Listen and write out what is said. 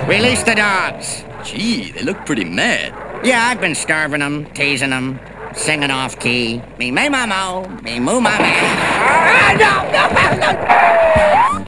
Release the dogs. Gee, they look pretty mad. Yeah, I've been starving them, teasing them, singing off key. Me, may, ma, mo, me, moo, ma, me. No, no, no, no.